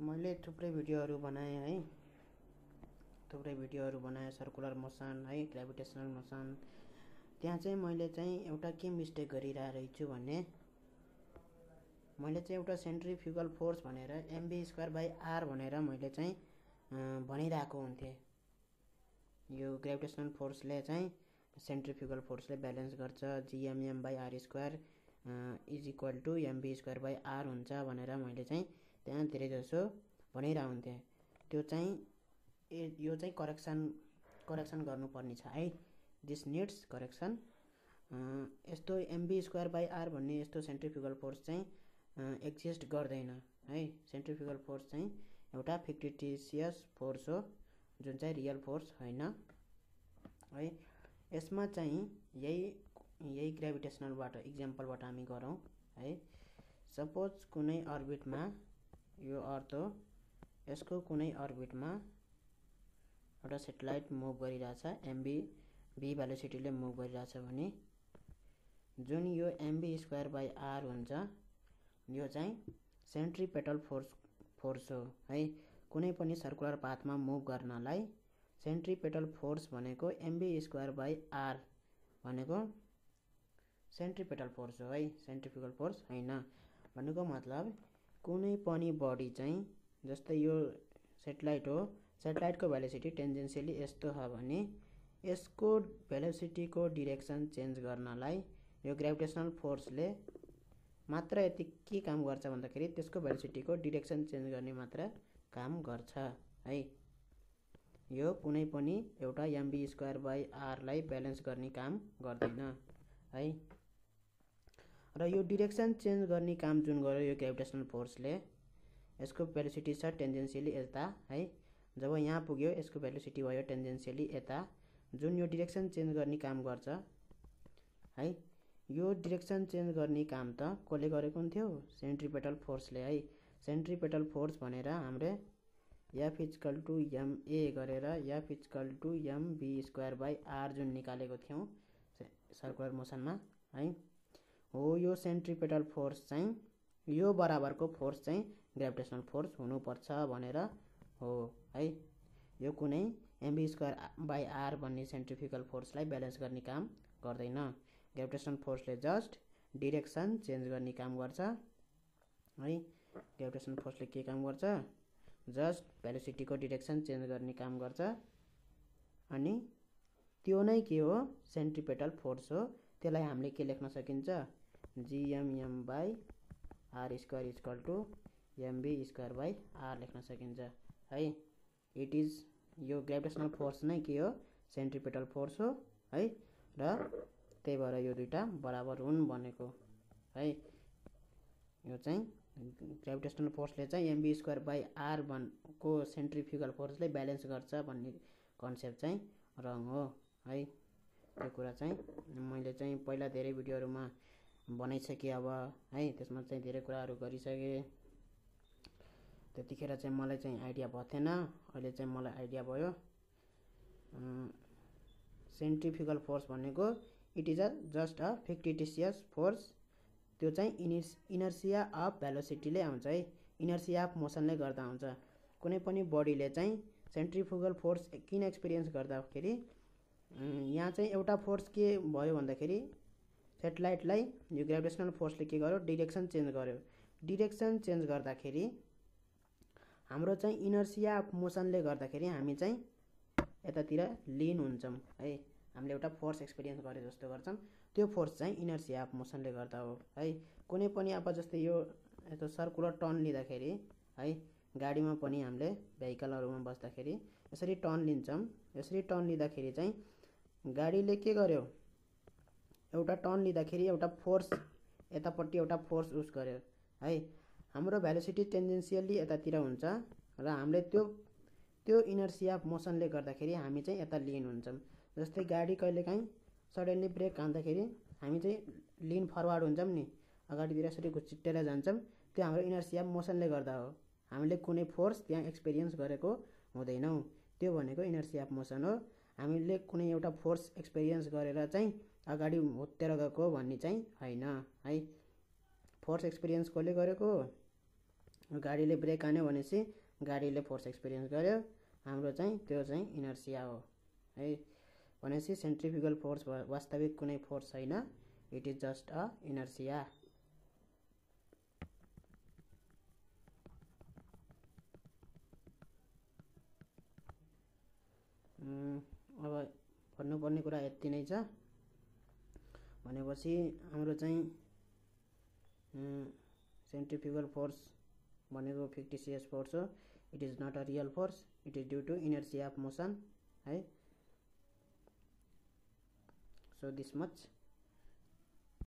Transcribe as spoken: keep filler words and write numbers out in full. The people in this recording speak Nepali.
मैले थुप्रै भिडियोहरू बनाएँ है थुप्रै भिडियोहरू बनाएँ सर्कुलर मोसन है ग्रेभिटेसनल मोसन। त्यहाँ चाहिँ मैले चाहिँ एउटा के मिस्टेक गरिरहेछु भने मैले चाहिँ एउटा सेन्ट्रिफ्युगल फोर्स भनेर एमबी स्क्वायर बाई आर भनेर मैले चाहिँ भनिरहेको हुन्थेँ। यो ग्रेभिटेसनल फोर्सले चाहिँ सेन्ट्रिफ्युगल फोर्सले ब्यालेन्स गर्छ, GMM by R square is equal to MV square by R हुन्छ भनेर मैले चाहिँ त्यहाँ धेरै जसो भनिरहेको हुन्थेँ। त्यो चाहिँ ए यो चाहिँ करेक्सन करेक्सन गर्नुपर्ने छ है, दिस निड्स करेक्सन। यस्तो एमबी स्क्वायर बाई आर भन्ने यस्तो सेन्ट्रिफ्युगल फोर्स चाहिँ एक्जिस्ट गर्दैन है। सेन्ट्रिफ्युगल फोर्स चाहिँ एउटा फिक्टिटिसियस फोर्स हो जुन चाहिँ रियल फोर्स होइन है। यसमा चाहिँ यही यही ग्रेभिटेसनलबाट इक्जाम्पलबाट हामी गरौँ है। सपोज कुनै अर्बिटमा यो अर्थ हो, यसको कुनै अर्बिटमा एउटा सेटेलाइट मुभ गरिरहेछ, एमबी बी भेलोसिटीले मुभ गरिरहेछ भने जुन यो एमबी स्क्वायर बाई आर हुन्छ यो चाहिँ सेन्ट्रिपेटल फोर्स फोर्स हो है। कुनै पनि सर्कुलर पाथमा मुभ गर्नलाई सेन्ट्रिपेटल फोर्स भनेको एमबी स्क्वायर बाई आर भनेको सेन्ट्रिपेटल फोर्स हो है, सेन्ट्रिफ्युगल फोर्स होइन। भनेको मतलब कुनै पनि बडी चाहिँ जस्तै यो सेटेलाइट हो, सेटेलाइटको भेलोसिटी टेन्जेन्सियली यस्तो छ भने यसको भेलोसिटीको डिरेक्सन चेन्ज गर्नलाई यो ग्रेभिटेसनल फोर्सले मात्र यति के काम गर्छ भन्दाखेरि त्यसको भेलोसिटीको डिरेक्सन चेन्ज गर्ने मात्र काम गर्छ है। यो कुनै पनि एउटा एमबी स्क्वायर बाई आरलाई ब्यालेन्स गर्ने काम गर्दैन है। र यो डिरेक्सन चेन्ज गर्ने काम जुन गर्यो यो ग्रेभिटेसनल फोर्सले, यसको भेलोसिटी छ टेन्जेन्सियली यता है। जब यहाँ पुग्यो यसको भेलोसिटी भयो टेन्जेन्सियली यता, जुन यो डिरेक्सन चेन्ज गर्ने काम गर्छ है। यो डिरेक्सन चेन्ज गर्ने काम त कसले गरेको हुन्थ्यो? सेन्ट्रिपेटल फोर्सले है। सेन्ट्रिपेटल फोर्स भनेर हामीले एफ इक्वल टु एमए गरेर F equal to MV square by R जुन निकालेको थियौँ सर्कुलर मोसनमा है। हो यो सेन्ट्रिपेटल फोर्स चाहिँ यो बराबरको फोर्स चाहिँ ग्रेभिटेसनल फोर्स हुनुपर्छ भनेर हो है। यो कुनै एमबी स्क्वायर बाई आर भन्ने सेन्ट्रिफ्युगल फोर्सलाई ब्यालेन्स गर्ने काम गर्दैन। ग्रेभिटेसनल फोर्सले जस्ट डिरेक्सन चेन्ज गर्ने काम गर्छ है। ग्रेभिटेसनल फोर्सले के काम गर्छ? जस्ट भेलोसिटीको डिरेक्सन चेन्ज गर्ने काम गर्छ। अनि त्यो नै के हो? सेन्ट्रिपेटल फोर्स हो। त्यसलाई हामीले के लेख्न सकिन्छ? GMM by R square equal to MV square by R लेख्न सकिन्छ है। इट इज यो ग्रेभिटेसनल फोर्स नै के हो? सेन्ट्रिपेटल फोर्स हो है। र त्यही भएर यो दुईटा बराबर हुन् भनेको है। यो चाहिँ ग्रेभिटेसनल फोर्सले चाहिँ एमबी स्क्वायर बाई आर भन्को सेन्ट्रिफ्युगल फोर्सले ब्यालेन्स गर्छ भन्ने कन्सेप्ट चाहिँ रङ हो है। त्यो कुरा चाहिँ मैले चाहिँ पहिला धेरै भिडियोहरूमा बनाइसकेँ अब है, त्यसमा चाहिँ धेरै कुराहरू गरिसकेँ। त्यतिखेर चाहिँ मलाई चाहिँ आइडिया भएको थिएन, अहिले चाहिँ मलाई आइडिया भयो। सेन्ट्रिफ्युगल फोर्स भनेको it is a just a fictitious force. त्यो चाहिँ इनर्स इनर्सिया अफ भेलोसिटीले आउँछ है, इनर्सिया अफ मोसनले गर्दा आउँछ। कुनै पनि बडीले चाहिँ सेन्ट्रिफ्युगल फोर्स किन एक्सपिरियन्स गर्दाखेरि यहाँ चाहिँ एउटा फोर्स के भयो भन्दाखेरि सेटेलाइटलाई यो ग्रेभिटेसनल फोर्सले के गर्यो? डिरेक्सन चेन्ज गर्यो। डिरेक्सन चेन्ज गर्दाखेरि हाम्रो चाहिँ इनर्सिया अफ मोसनले गर्दाखेरि हामी चाहिँ यतातिर लिन हुन्छौँ है। हामीले एउटा फोर्स एक्सपिरियन्स गरे जस्तो गर्छौँ, त्यो फोर्स चाहिँ इनर्सिया अफ मोसनले गर्दा हो है। कुनै पनि अब जस्तै यो यस्तो सर्कुलर टर्न लिँदाखेरि है, गाडीमा पनि हामीले भेहिकलहरूमा बस्दाखेरि यसरी टर्न लिन्छौँ। यसरी टर्न लिँदाखेरि चाहिँ गाडीले के गर्यो? एउटा टर्न लिँदाखेरि एउटा फोर्स यतापट्टि एउटा फोर्स युज गर्यो है। हाम्रो भेलोसिटी टेन्जेन्सियली यतातिर हुन्छ र हामीले त्यो त्यो इनर्सिया अफ मोसनले गर्दाखेरि हामी चाहिँ यता लिन हुन्छौँ। जस्तै गाडी कहिलेकाहीँ सडनली ब्रेक हान्दाखेरि हामी चाहिँ लिन फरवार्ड हुन्छौँ नि, अगाडितिर यसरी घुच्चिटेर जान्छौँ। त्यो हाम्रो इनर्सिया अफ मोसनले गर्दा हो। हामीले कुनै फोर्स त्यहाँ एक्सपिरियन्स गरेको हुँदैनौँ। त्यो भनेको इनर्सिया अफ मोसन हो। हामीले कुनै एउटा फोर्स एक्सपिरियन्स गरेर चाहिँ अगाडि हुत्तेर गएको भन्ने चाहिँ होइन है। फोर्स एक्सपिरियन्स कसले गरेको? गाडीले ब्रेक हान्यो भनेपछि गाडीले फोर्स एक्सपिरियन्स गर्यो, हाम्रो चाहिँ त्यो चाहिँ इनर्सिया हो है। भनेपछि सेन्ट्रिफ्युगल फोर्स वास्तविक कुनै फोर्स छैन, it is just a inertia. अब भन्नुपर्ने कुरा यति नै छ। भनेपछि हाम्रो चाहिँ सेन्ट्रिफ्युगल फोर्स भनेको फिफ्टी सीएस फोर्स हो। It is not a real force, it is due to inertia of motion है। So this much.